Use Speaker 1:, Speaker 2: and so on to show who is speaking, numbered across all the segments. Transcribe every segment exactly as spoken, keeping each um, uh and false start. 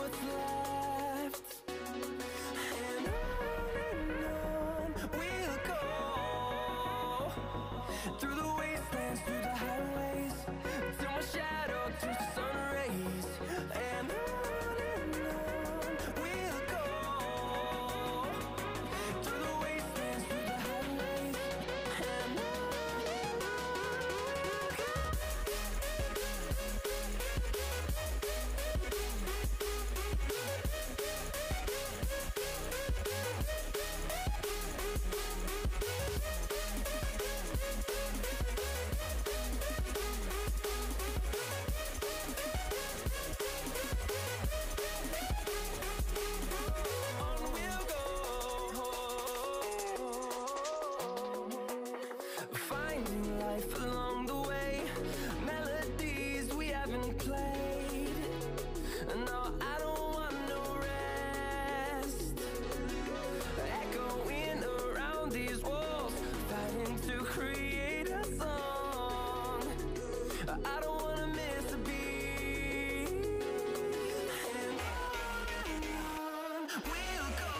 Speaker 1: what's left. And on and on we'll go, through the wastelands, through the highways, till my shadow turns to sun rays. And on and on we'll go, through the wastelands, through the highways, and on and on we'll go, finding life along the way, melodies we haven't played. No, I don't want no rest, echoing around these walls, fighting to create a song. I don't wanna miss a beat. And on we'll go,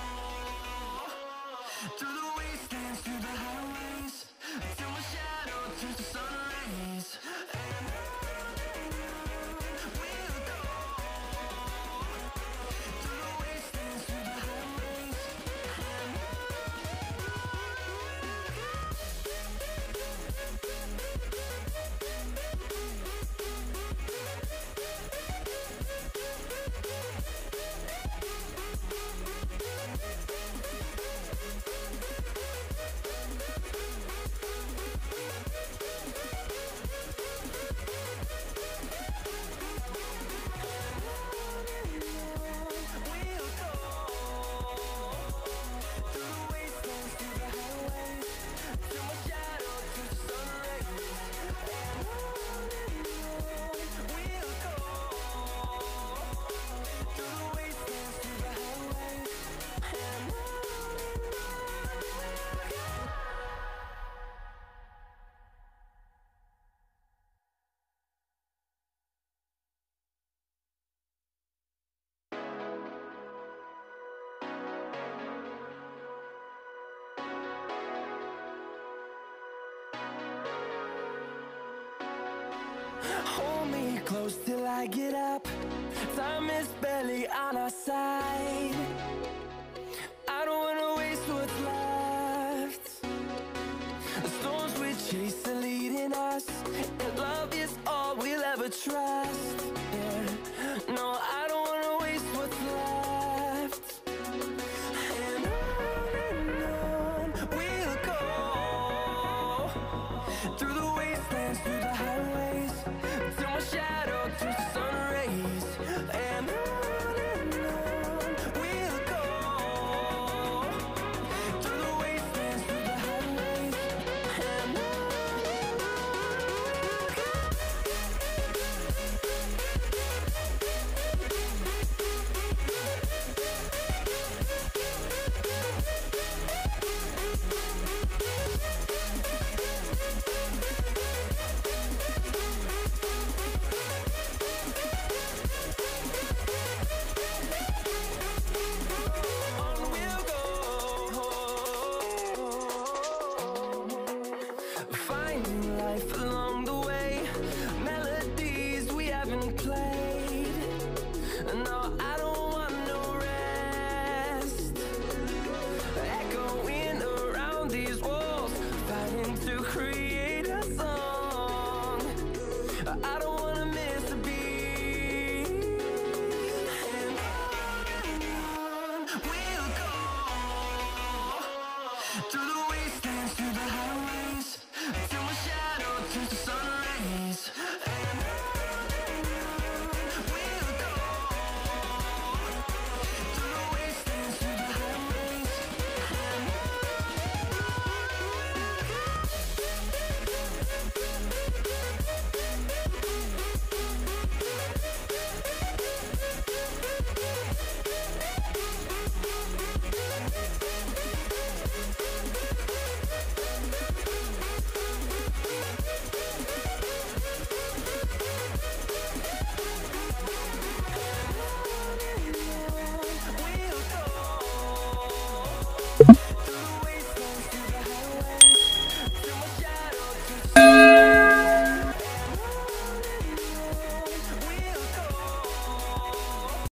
Speaker 1: through the wastelands, through the highways, till my shadow turns to sun rays. And on and on we'll go, through the wastelands, through the highways, and on and we'll go, through the wastelands, through the highways, till my shadow turns to sun rays. And on and on we'll go, through the wastelands, through the highways, and on and on we'll go. Hold me close till I get up. Time is barely on our side. I don't wanna waste what's left. The storms we chase are leading us, and love is all we'll ever trust. Yeah. No, I don't wanna waste what's left. And on and on we'll go, through the wastelands, through the highways, till my shadow turns to sun rays. And on and on we'll go, through the wastelands, through the highways, and on and on we'll go. On we'll go, finding life along the way, melodies we haven't played. No, I don't